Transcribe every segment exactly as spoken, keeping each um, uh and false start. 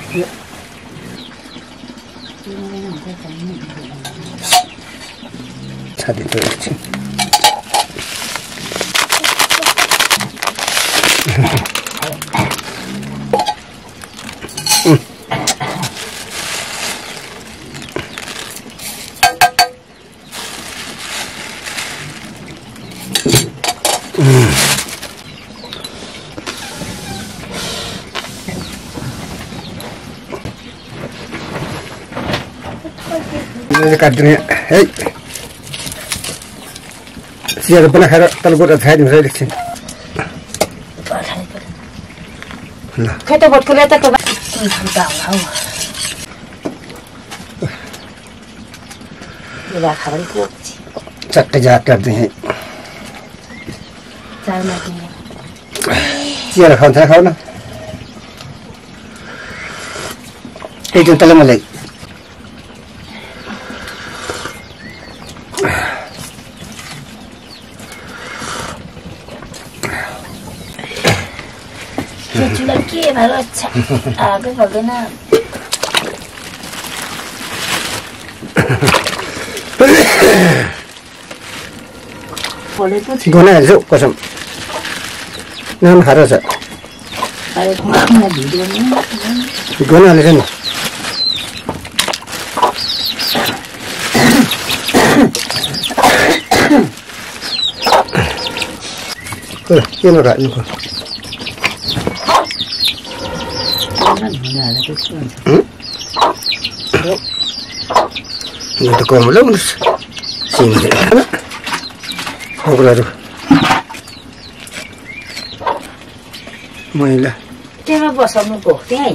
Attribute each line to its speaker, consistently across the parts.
Speaker 1: छाती तो एकछिन काट्ने है सिया पनि खाएर तलबाट खाइदिनु छ एकछिन ल
Speaker 2: खै त बटकुले त ल खाबरी को
Speaker 1: चट्टे जात गर्दै हैं
Speaker 2: चार माथि
Speaker 1: सिया खान्छ खाऊ न एकछिन तल मलाई
Speaker 2: चुला के भएर अच्छा आगो पर्दैन बोलेको छु
Speaker 1: गना हेर्छु कसम नाम खाएर छ
Speaker 2: अरे घुम्न भिडियो नि
Speaker 1: गना हालेछ नि के नराख्नुको यो त कमलो हुन्छ सिङले हैन ओगलाहरु मैला
Speaker 2: त्यहाँ बसाउनुको त्यही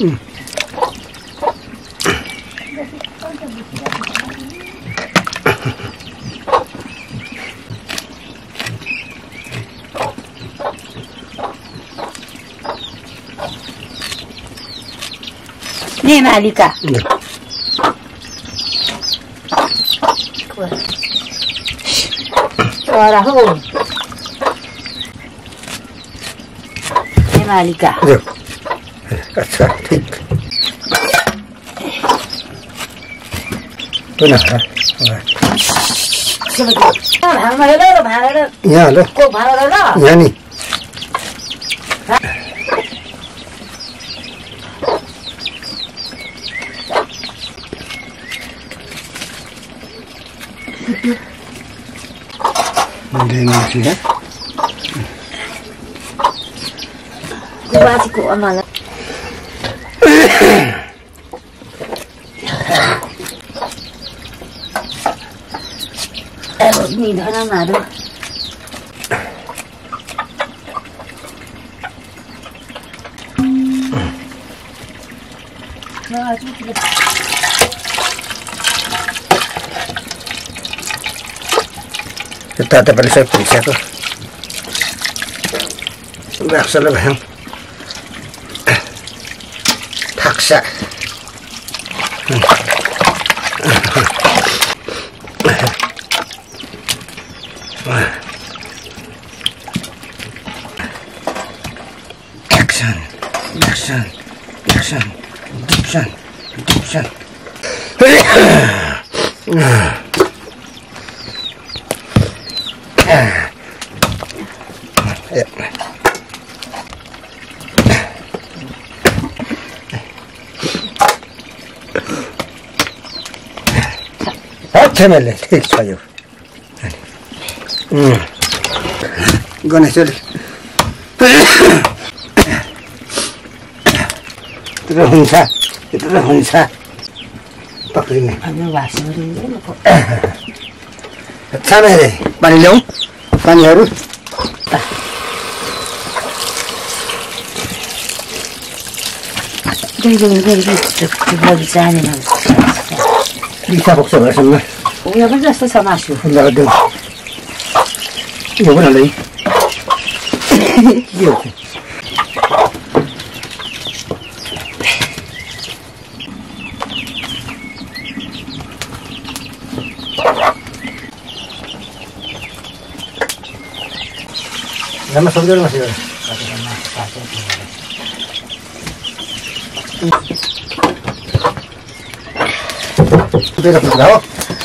Speaker 2: ने मालिका Ora ho. Ne malika.
Speaker 1: अच्छा ठीक तो ना यहाँ लो यहाँ नहीं Ini sih
Speaker 2: Basiku amalan. Eh, ini dah nama tu. Nah, tu.
Speaker 1: Kita ada periksa periksa tu. Sudah selesai. Taksa. Action, action, action, action, action. Temele, ठीक छ यो उम् गणेशले त्यो हुन्छ त्यो हुन्छ पक्रिने
Speaker 2: अनि वासरी
Speaker 1: छामेले पानी ल्याऊ पानीहरु
Speaker 2: जय जय जय जय बगि जाने न
Speaker 1: लिसा बक्स भएसम्म
Speaker 2: यो पनि जस्तो छ मासु
Speaker 1: लगादेऊ यो पनि लै यो Nama saudara masih ada. बेला पुग्दा हो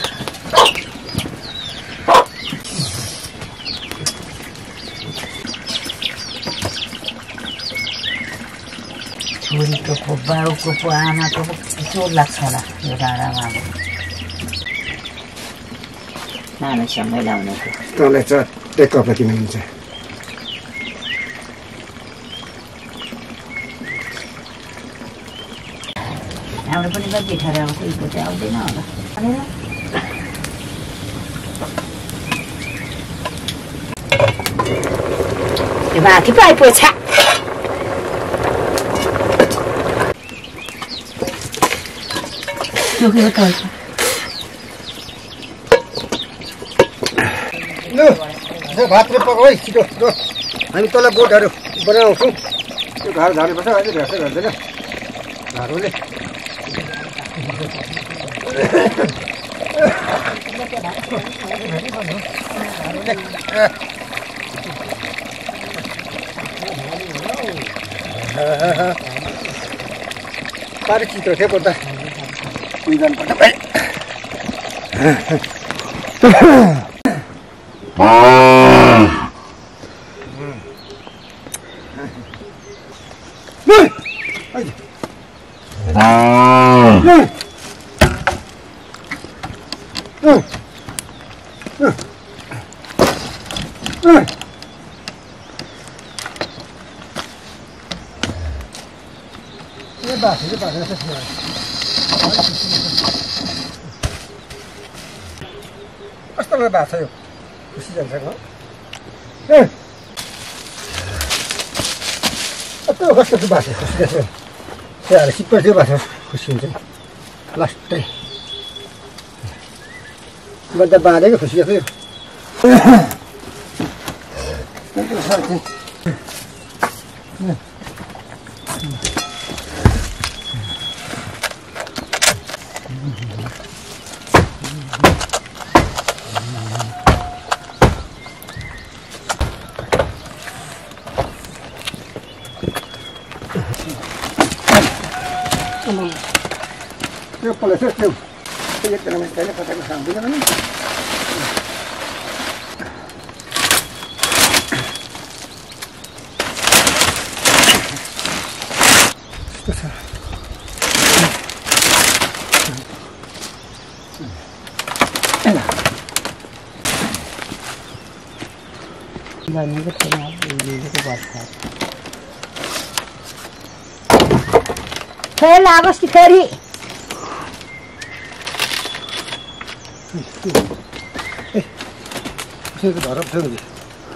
Speaker 3: छोरीको पो बाउको पो आमाको पो चोर लाग्छ होला यो डाँडामा अब नानो सँगै लाउनेको
Speaker 1: तँलाई चट्टै कपडा किन हुन्छ
Speaker 3: हाम्रो पनि कति ठहर आउँछ यो चाहिँ आउँदैन होला भनेर त्यो माथि पो आइपुग्छ
Speaker 1: लु भात पकाऊ है छिटो छिटो हामी तल बोटहरू बनाउँछौँ त्यो घर झार्नुपर्छ अहिले भेट्दै भेट्दैन घरले पारि चित्र थियो पर्दा जानुपर्छ कस्तो भएको छ यो खुसी जान्छ ए कस्तो कस्तो भएको छ खुसी जान्छ त्यहाँ सिक्पर त्यो भएको खुसी हुन्छ लास्टै म त बाँधेको खुसी जान्छ यो Yo por eso estoy. Yo te lo meteré para que no se olvide.
Speaker 3: भनेको थिएन फेरि लागोस् कि फेरि
Speaker 1: धरप थियो नि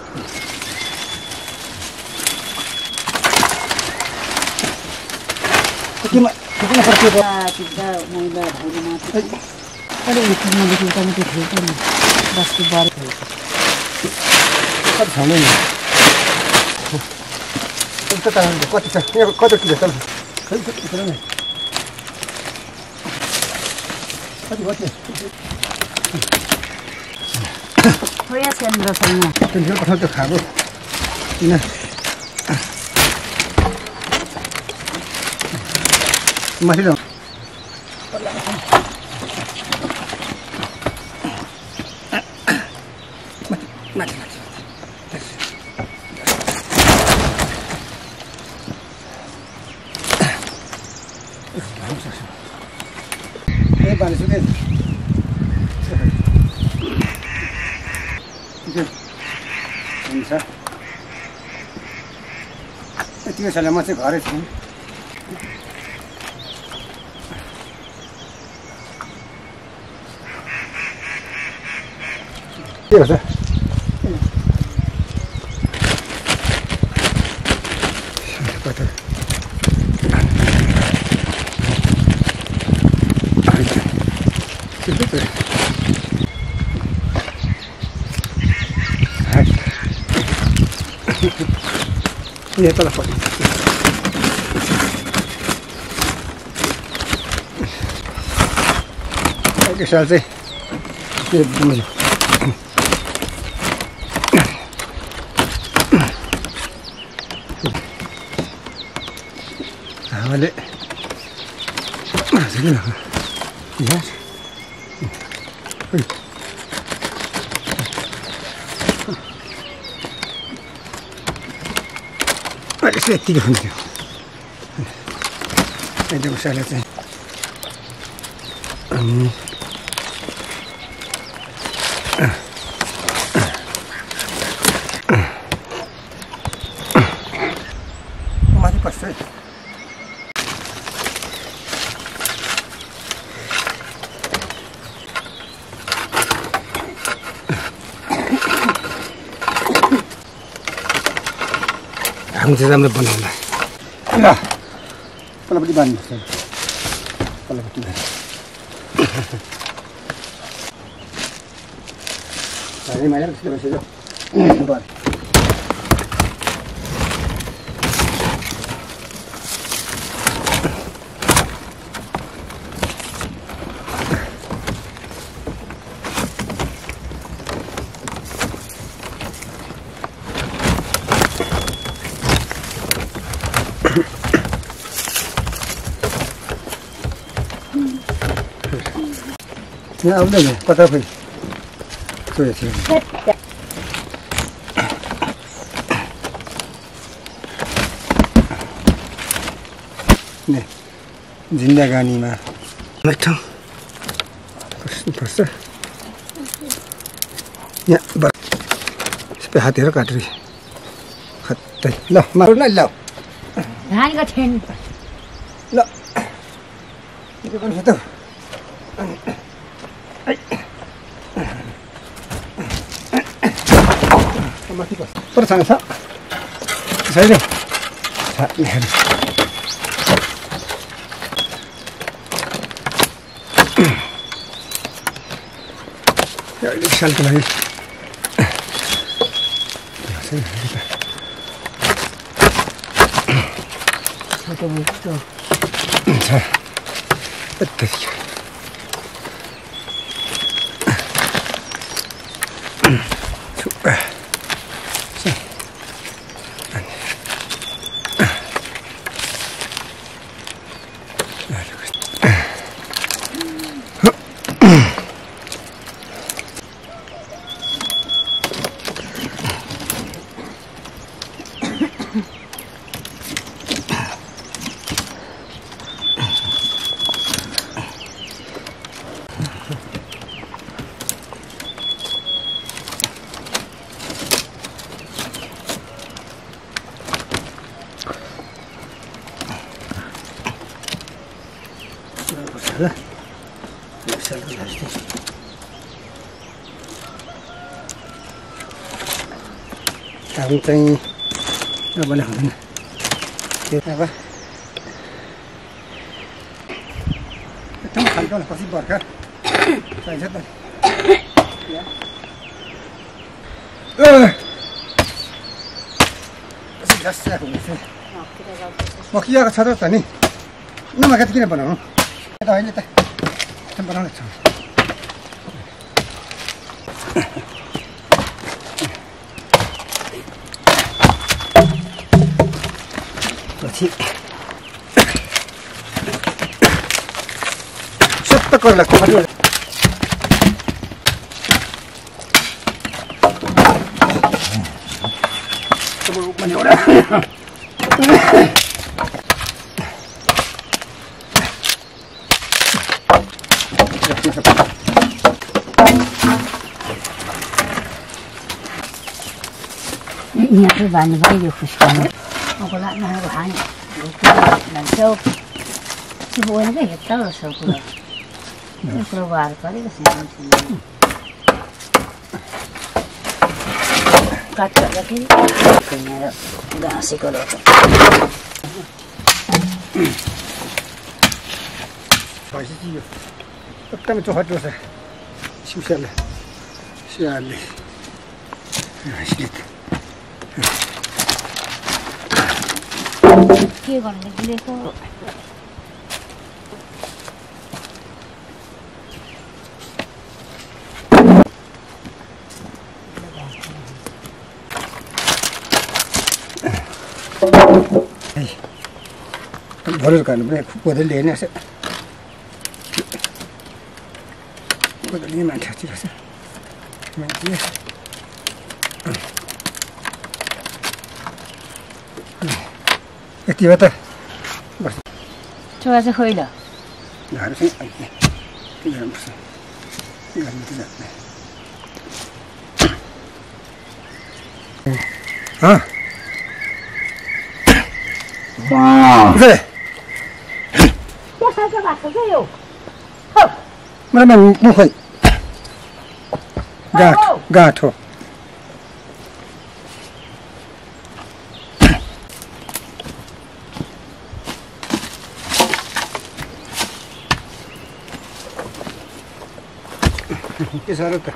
Speaker 1: किमा किन फर्कियो
Speaker 3: चिन्ता मैला भाइले माथि अरे उठ्नु नदेखि त म त्यो थियो नि बस्ती बारे थियो
Speaker 1: कति छ नि कति छ यहाँ कति किलो छ खै कति किलो नि कति भयो
Speaker 3: खोया छैन रसँग
Speaker 1: त्यो पठाउ त्यो खाएको किन माथि जाउँ माथि माथि ए पानी सुके हुन्छ यतिकै छ म चाहिँ घरै छु के हो त यहाँ तल पर्छ अर्को साल चाहिँ के बुझ्यो हावाले Sige na. Yes. Uy. Ay, saya tiga hundir. Ada masalah tu. Hmm. Mati pasti. Ang sasama na banana. Ya. Pala di ban. Pala di ban. Tadi mana sudah masuk. Ban. Ini apa ni? Patah pun. Tu ya sih. Ni, zindagani mah. Macam. Pasti pasti. Ya, bar. Supaya hati orang kadri. Hati. Lah, malu lah lah.
Speaker 3: Nah, ini kan.
Speaker 1: Lah. Itu kan satu. Mati pas. Percaya sa. Saya ni. Sa ni. Ya, ini satu lagi. Saya kita. Satu betul. Sa. Betul. Super. Salah. Tak salah lagi. Tang-tang. Apa nak ni? Apa? Kita makan dulu pasti berkah. Saya jatuh. Ya. Eh. Sudah siap ni. Mau kia ke cara tadi? Nama kita kena bangun. Dah ini teh. Tempat mana tu? Macam. Siapa kau nak kau ada? Kamu mana orang?
Speaker 3: Ini aku bani bani yo khuskan. Aku nak nak bahan. Dan so, si buat ni kita tahu so pula. Keluar kali ke sini. Kacau lagi. Kena dah nasi kalau.
Speaker 1: Pasti dia. Kita macam hot dosa. Siapa? Siapa? Sikit.
Speaker 3: के गर्ने लेको
Speaker 1: भोलि खानु पनि खुब लेने अलि मान्छे छिरहेछ मान्छे यति हो त बस
Speaker 3: छोरा चाहिँ खोइ ल
Speaker 1: घर चाहिँ अहिले के गर्नुपर्छ गर्नु त जाने हाँ उठे
Speaker 3: क्या खान्छ भएको के यो
Speaker 1: मलाई म खोइ गाँठ गाँठ हो के साह्रो त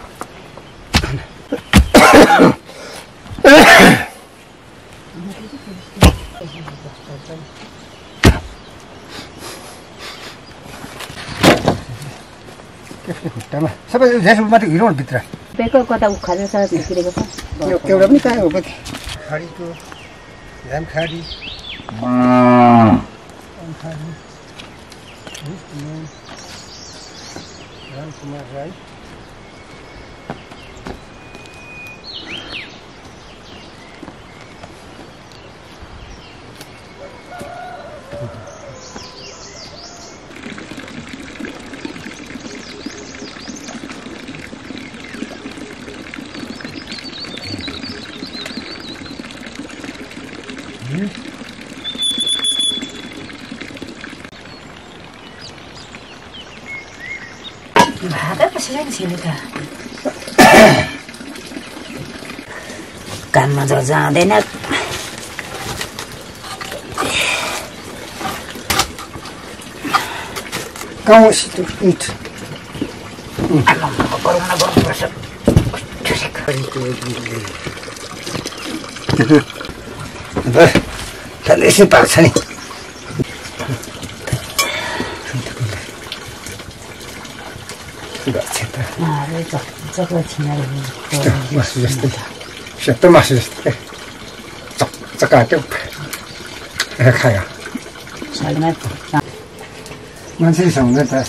Speaker 1: खुट्टामा सबै झ्यासुट मात्रै हिँडौँ भित्र
Speaker 3: बेको कता उखालेर छ भित्रेको छ
Speaker 1: एउटा पनि कहाँ हो कति खाडीको झ्याम खाडी खाडी रामकुमार राई
Speaker 3: भाका कसरी छैन त काममा त जाँदैन
Speaker 1: गाउँसित इट
Speaker 3: बनाउन गर्नुपर्छ
Speaker 1: यसै पाक्छ नि
Speaker 3: चक्लेट छिनाले
Speaker 1: मासु जस्तै सेतो मासु जस्तै चकाट्यो खायो मान्छे हुँदैन त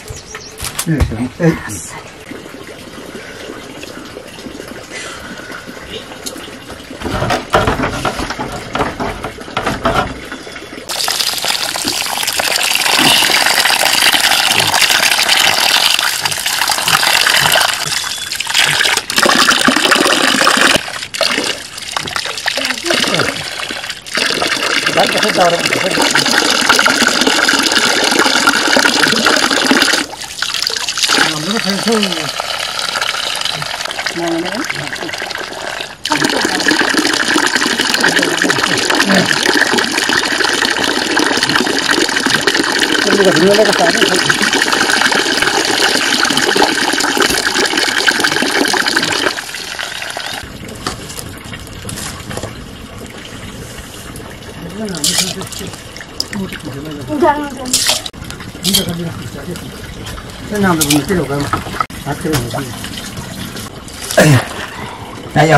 Speaker 1: ayo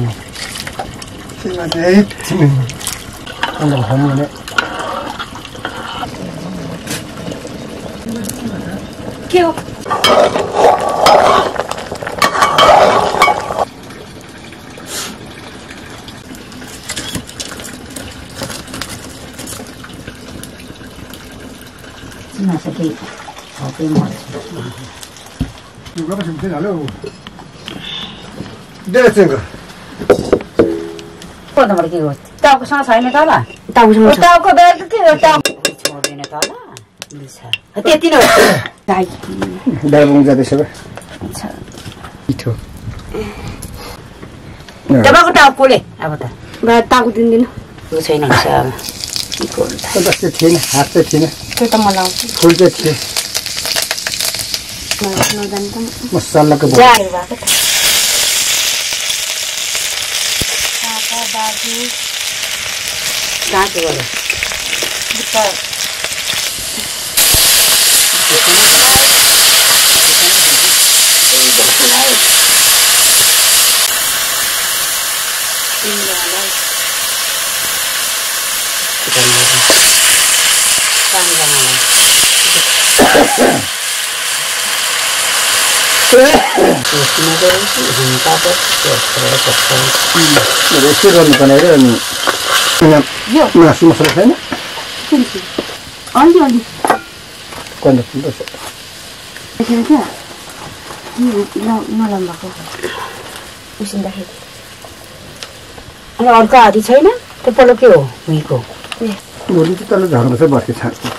Speaker 1: sini deh sini kalau kamu ini
Speaker 3: kêu masa di kopi mau
Speaker 1: juga masih bisa lalu dia tengok
Speaker 3: kok nomor kêu tahu kesana saya ni tahu lah tahu semua tahu kau berarti kêu tahu semua ni tahu lah bisa hati-hati no dah
Speaker 1: dah bung jadi siapa itu
Speaker 3: coba aku tahu boleh apa tak nggak tahu din din lu saya nak siapa ikut
Speaker 1: बस त्यो थिएन हात चाहिँ थिएन
Speaker 3: त्यो त मलाई
Speaker 1: फुल चाहिँ थिए मसलाको
Speaker 3: जाएर भएको त काका दाजु गाँचो गऱ्यो
Speaker 1: यस्तै गर्नुपर्ने अरे अनि मासु मसला छैन
Speaker 3: अलि अलि
Speaker 1: कन्द फुल्दैछ
Speaker 3: देखेर क्या नलम्बाको उसिन्दाखेरि अनि अर्को हाती छैन त्यो पल्लो के हो भुइँको
Speaker 1: भोलि चाहिँ तल झर्नु चाहिँ बर्खे छाँच्नु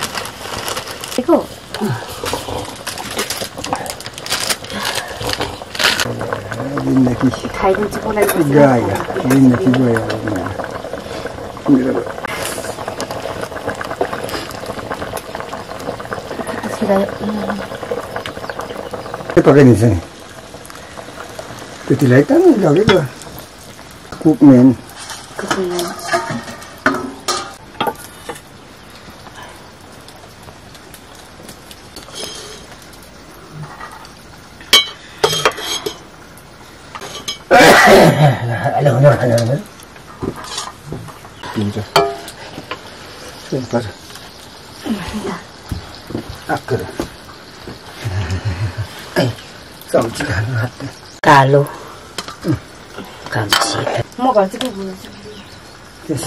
Speaker 1: दिनदेखि गयो दिनदेखि गयो पकाइदिन्छ नि त्यतिलाई त लगेको कुकमेन Hello, hello, hello, hello. Pintu. Sebentar. Akhir. Eh, kamu jangan hati.
Speaker 3: Kalau kamu sih. Mau kasih ke gue.
Speaker 1: Yes.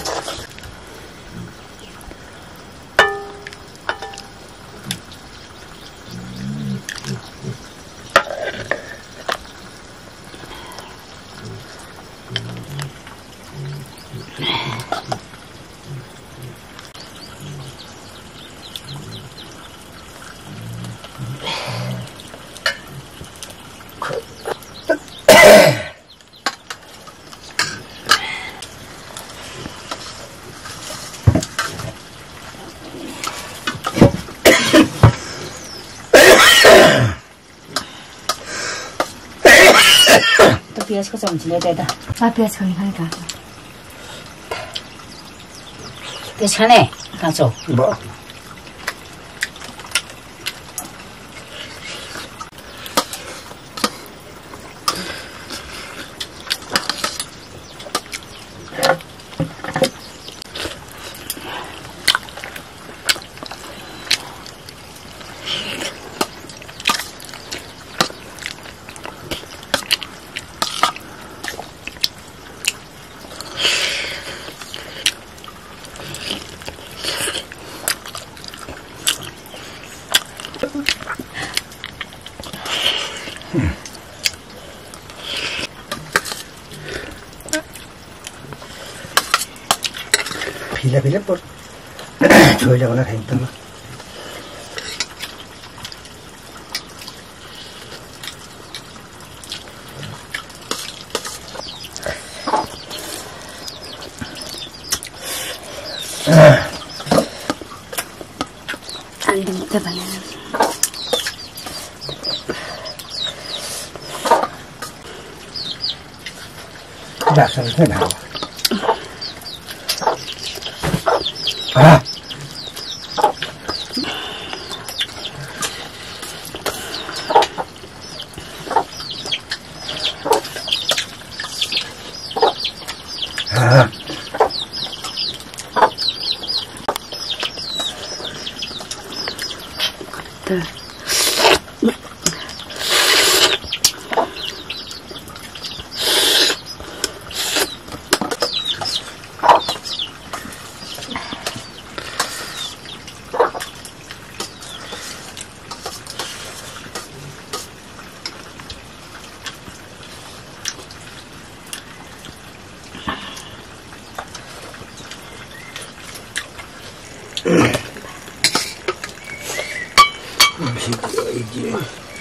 Speaker 3: प्याज को चम्ची ले दे दा आ प्याज खाने खाने का प्याज खाने काँचो
Speaker 1: बा Pila pila por choy la gente no
Speaker 3: Andi muda banana
Speaker 1: dah selesai dah ah ah
Speaker 3: tuh
Speaker 1: Video ini